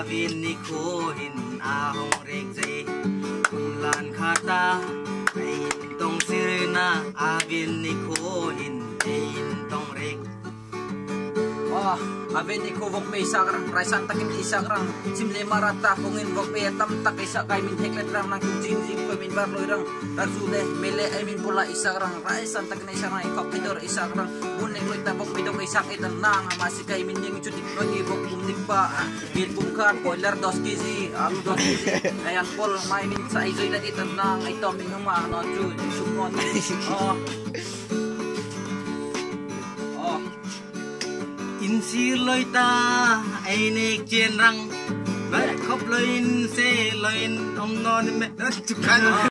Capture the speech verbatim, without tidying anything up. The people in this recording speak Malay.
avin ni ko hin ahong regze kumlan khata ai tong sirna avin ni ko hin ein tong reg ah avin ni ko vok me sakrang raisan takin isakrang simle marata pungin vok me tam tak isa kai min heklet rang nang jing jing ko min bar loirang razule mele ai min pula isakrang raisan takin isarang ikop pidor isakrang bunek loy tabok pidok isak itan nang masih kai min jing cutik lagi vok bumnik pa gil bungkan boiler dos kizi alu dos kizi ayan pol mai min sa izoy lagi itan nang ai to min ma no ju sumon oh in sir loi ta ai nek chen rang ba khop loi in se loi in ong non me